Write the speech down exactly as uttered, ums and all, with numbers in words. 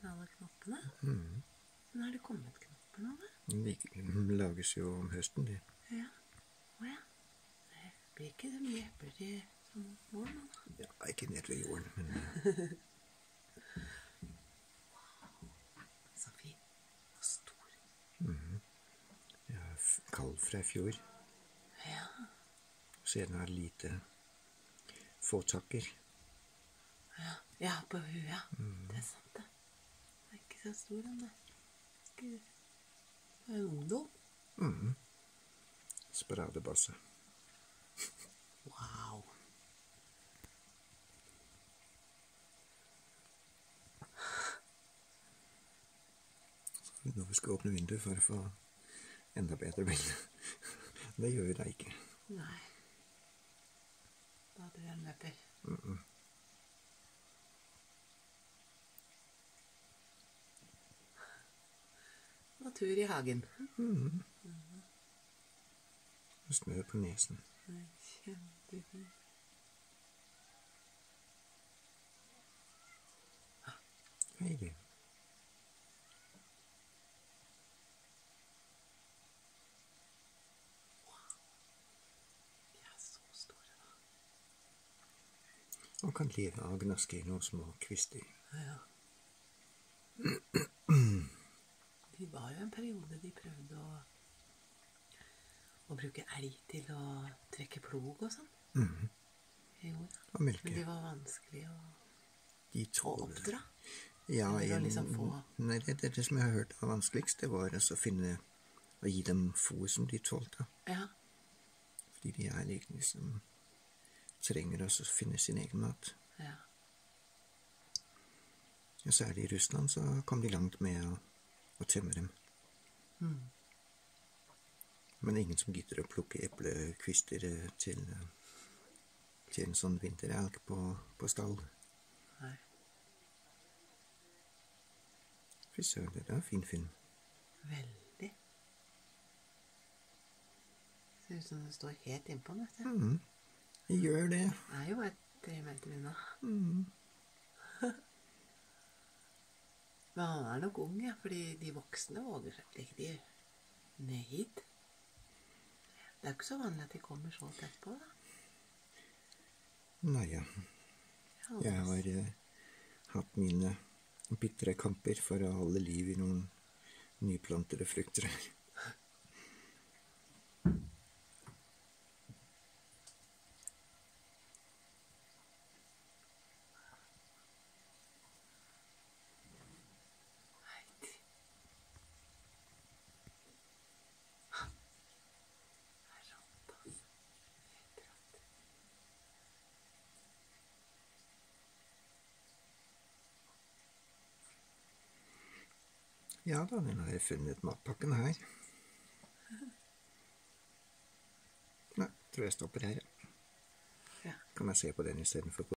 med alle knoppene. Mm. Men har det kommet knopper nå, da? De lages jo om høsten, de. Ja. Åja. Det blir ikke så mye epler til sånn våren nå, da. Ja, ikke ned ved jorden, men... Wow. Så fin. Og stor. Mm. Ja, kalv fra i fjor. Ja. Så er den her lite fåtakker. Ja, ja på huet, ja. Mm. Det er sant, det. Den er ikke så stor, den, det. Det er en ungdom. Mm. Sparadebasse. Wow. Nå vi skal åpne vinduet for å få enda bedre bilde. Det gjør vi da ikke. Nei. Da hadde vi en løper. Mm -mm. Natur i hagen. Mm. Mm. Snø på nesen. Kjempefint. Hei, du. Og kan leve av gnaske i noen små kvister. Ja. De var jo en periode de prøvde å, å bruke elg til å trekke plog og sånn. Mm. Og melke. Men de var vanskelig å, de å oppdra. Ja, Eller en, liksom få... nei, det, det, det som jeg har hørt var vanskeligst, det var altså å finne, å gi dem fôr som de tålte. Ja. Fordi de er liksom, trenger også å finne sin egen mat. Ja. Og særlig i Russland så kom de langt med å, å temme dem. Mm. Men ingen som gidder å plukke eplekvister til, til en sånn vinterelg på, på stall. Nei. Fy søren, det er en fin film. Veldig. Ser ut som det står helt innpå den, vet du. Mm. Jeg gjør det. Det er jo bare tre meter unna. Mm. Men han er nok ung, ja, fordi de voksne våger seg ikke de ned hit. Det er ikke så vanlig at de kommer så tett på, da. Nei, ja. Jeg har eh, hatt mine bittre kamper for å holde liv i noen nyplantede frukter. Ja da, den har jeg funnet matpakken her. Nei, tror jeg stopper her. Ja. Kan jeg se på den i stedet for på